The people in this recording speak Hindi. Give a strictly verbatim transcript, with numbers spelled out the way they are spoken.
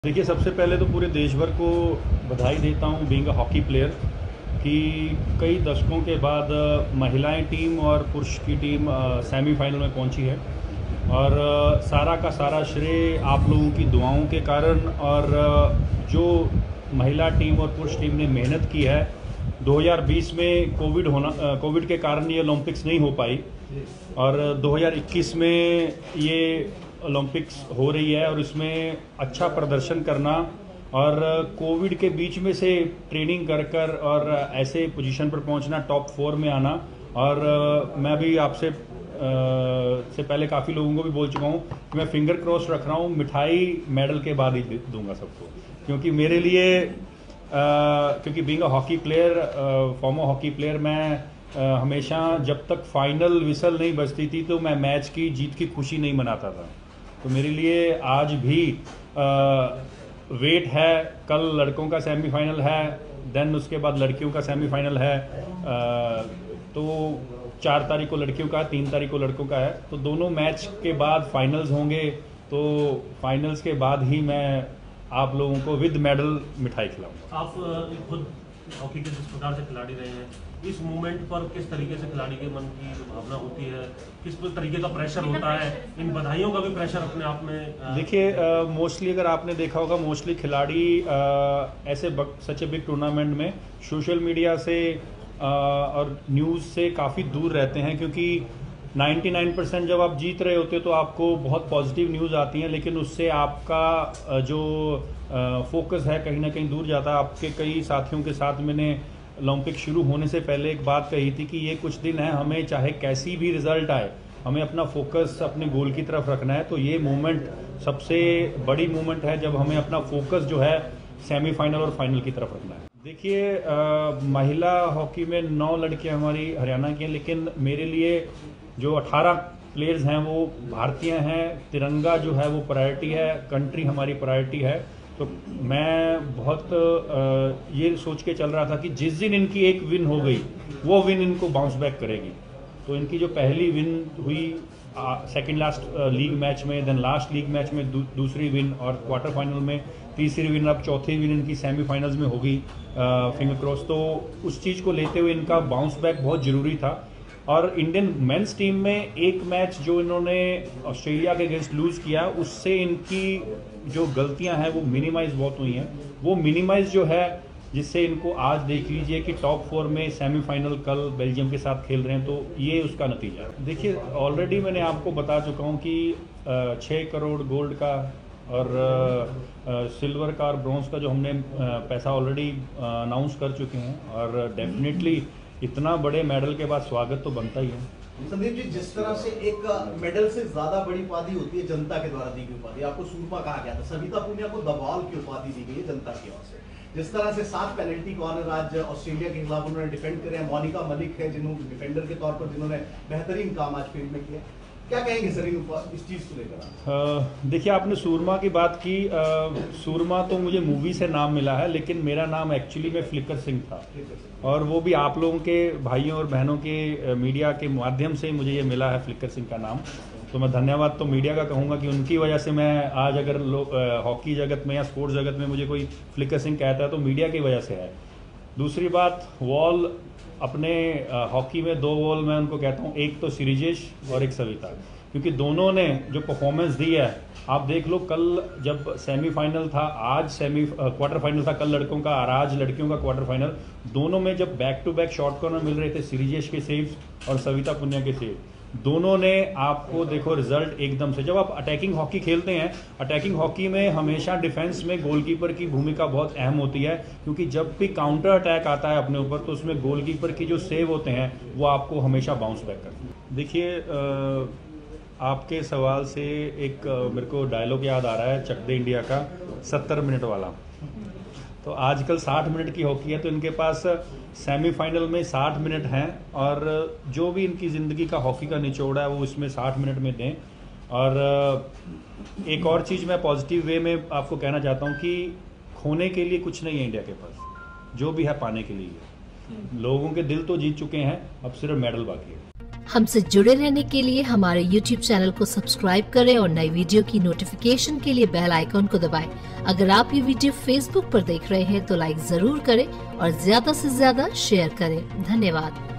देखिए, सबसे पहले तो पूरे देश भर को बधाई देता हूँ बीइंग अ हॉकी प्लेयर कि कई दशकों के बाद अ, महिलाएं टीम और पुरुष की टीम अ, सेमीफाइनल में पहुंची है। और अ, सारा का सारा श्रेय आप लोगों की दुआओं के कारण और अ, जो महिला टीम और पुरुष टीम ने मेहनत की है। दो हज़ार बीस में कोविड होना अ, कोविड के कारण ये ओलंपिक्स नहीं हो पाई और दो हज़ार इक्कीस में ये ओलंपिक्स हो रही है और इसमें अच्छा प्रदर्शन करना और कोविड के बीच में से ट्रेनिंग कर कर और ऐसे पोजीशन पर पहुंचना, टॉप फोर में आना। और अ, मैं भी आपसे अ, से पहले काफ़ी लोगों को भी बोल चुका हूँ कि मैं फिंगर क्रॉस रख रहा हूँ, मिठाई मेडल के बाद ही दूंगा सबको, क्योंकि मेरे लिए अ, क्योंकि being a hockey player, former hockey player, मैं अ, हमेशा जब तक फाइनल विसल नहीं बजती थी तो मैं मैच की जीत की खुशी नहीं मनाता था। तो मेरे लिए आज भी आ, वेट है। कल लड़कों का सेमीफाइनल है, देन उसके बाद लड़कियों का सेमीफाइनल है। आ, तो चार तारीख को लड़कियों का है, तीन तारीख को लड़कों का है। तो दोनों मैच के बाद फाइनल्स होंगे, तो फाइनल्स के बाद ही मैं आप लोगों को विद मेडल मिठाई खिलाऊंगा। आप अ, खुद हॉकी के जिस प्रकार से खिलाड़ी रहे हैं, इस मोमेंट पर किस तरीके से खिलाड़ी के मन की जो भावना होती है, किस तरीके का प्रेशर होता है, इन बधाइयों का भी प्रेशर अपने आप में अ, देखिए, मोस्टली अगर आपने देखा होगा, मोस्टली खिलाड़ी अ, ऐसे सच ए बिग टूर्नामेंट में सोशल मीडिया से अ, और न्यूज़ से काफ़ी दूर रहते हैं, क्योंकि निन्यानवे परसेंट जब आप जीत रहे होते हो तो आपको बहुत पॉजिटिव न्यूज़ आती हैं, लेकिन उससे आपका अ, जो फोकस है कहीं ना कहीं दूर जाता है। आपके कई साथियों के साथ मैंने ओलंपिक शुरू होने से पहले एक बात कही थी कि ये कुछ दिन है, हमें चाहे कैसी भी रिजल्ट आए, हमें अपना फोकस अपने गोल की तरफ रखना है। तो ये मोमेंट सबसे बड़ी मोमेंट है जब हमें अपना फोकस जो है सेमीफाइनल और फाइनल की तरफ रखना है। देखिए, अ, महिला हॉकी में नौ लड़कियां हमारी हरियाणा की हैं, लेकिन मेरे लिए जो अठारह प्लेयर्स हैं वो भारतीय हैं। तिरंगा जो है वो प्रायोरिटी है, कंट्री हमारी प्रायोरिटी है। तो मैं बहुत अ, ये सोच के चल रहा था कि जिस दिन इनकी एक विन हो गई, वो विन इनको बाउंस बैक करेगी। तो इनकी जो पहली विन हुई सेकंड लास्ट लीग मैच में, देन लास्ट लीग मैच में दू, दूसरी विन, और क्वार्टर फाइनल में तीसरी विन, अब चौथी विन इनकी सेमीफाइनल्स में होगी, फिंगर क्रॉस। तो उस चीज़ को लेते हुए इनका बाउंस बैक बहुत ज़रूरी था। और इंडियन मेंस टीम में एक मैच जो इन्होंने ऑस्ट्रेलिया के अगेंस्ट लूज किया, उससे इनकी जो गलतियां हैं वो मिनिमाइज बहुत हुई हैं। वो मिनिमाइज जो है, जिससे इनको आज देख लीजिए कि टॉप फोर में सेमीफाइनल कल बेल्जियम के साथ खेल रहे हैं, तो ये उसका नतीजा है। देखिए, ऑलरेडी मैंने आपको बता चुका हूँ कि छः करोड़ गोल्ड का और सिल्वर का और ब्रॉन्ज का जो हमने अ, पैसा ऑलरेडी अनाउंस कर चुके हैं, और डेफिनेटली इतना बड़े मेडल के बाद स्वागत तो बनता ही है। संदीप जी, जिस तरह से एक मेडल से ज्यादा बड़ी उपाधि होती है जनता के द्वारा दी गई उपाधि, आपको सूरमा कहा गया था, सविता पुनिया को दबाव की उपाधि दी गई है जनता की ओर से। जिस तरह से सात पेनल्टी कॉर्नर आज ऑस्ट्रेलिया के खिलाफ उन्होंने डिफेंड करे हैं, मोनिका मलिक है जिन्होंने डिफेंडर के तौर पर जिन्होंने बेहतरीन काम आज फील्ड में किया, क्या कहेंगे सर इन इस चीज को लेकर? देखिए, आपने सूरमा की बात की। आ, सूरमा तो मुझे मूवी से नाम मिला है, लेकिन मेरा नाम एक्चुअली में फ्लिकर सिंह था, और वो भी आप लोगों के भाइयों और बहनों के मीडिया के माध्यम से मुझे ये मिला है फ्लिकर सिंह का नाम। तो मैं धन्यवाद तो मीडिया का कहूँगा कि उनकी वजह से मैं आज अगर हॉकी जगत में या स्पोर्ट्स जगत में मुझे कोई फ्लिकर सिंह कहता है तो मीडिया की वजह से है। दूसरी बात, वॉल अपने हॉकी में दो वॉल मैं उनको कहता हूँ, एक तो श्रीजेश और एक सविता, क्योंकि दोनों ने जो परफॉर्मेंस दी है, आप देख लो, कल जब सेमीफाइनल था, आज सेमी क्वार्टर फाइनल था, कल लड़कों का और आज लड़कियों का क्वार्टर फाइनल, दोनों में जब back to back short corner मिल रहे थे, श्रीजेश के सेव्स और सविता पुनिया के सेव, दोनों ने आपको देखो रिजल्ट एकदम से। जब आप अटैकिंग हॉकी खेलते हैं, अटैकिंग हॉकी में हमेशा डिफेंस में गोलकीपर की भूमिका बहुत अहम होती है, क्योंकि जब भी काउंटर अटैक आता है अपने ऊपर, तो उसमें गोलकीपर की जो सेव होते हैं वो आपको हमेशा बाउंस बैक करते हैं। देखिए, आपके सवाल से एक मेरे को डायलॉग याद आ रहा है चक दे इंडिया का, सत्तर मिनट वाला। तो आजकल साठ मिनट की हॉकी है, तो इनके पास सेमीफाइनल में साठ मिनट हैं, और जो भी इनकी ज़िंदगी का हॉकी का निचोड़ है वो इसमें साठ मिनट में दें। और एक और चीज़ मैं पॉजिटिव वे में आपको कहना चाहता हूँ कि खोने के लिए कुछ नहीं है इंडिया के पास, जो भी है पाने के लिए है। लोगों के दिल तो जीत चुके हैं, अब सिर्फ मेडल बाकी है। हमसे जुड़े रहने के लिए हमारे यूट्यूब चैनल को सब्सक्राइब करें और नई वीडियो की नोटिफिकेशन के लिए बेल आइकॉन को दबाएं। अगर आप ये वीडियो फेसबुक पर देख रहे हैं तो लाइक जरूर करें और ज्यादा से ज्यादा शेयर करें। धन्यवाद।